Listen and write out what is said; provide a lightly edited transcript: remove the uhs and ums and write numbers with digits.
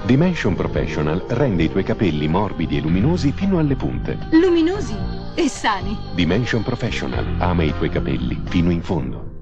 Dimension Professional rende i tuoi capelli morbidi e luminosi fino alle punte. Luminosi e sani. Dimension Professional ama i tuoi capelli fino in fondo.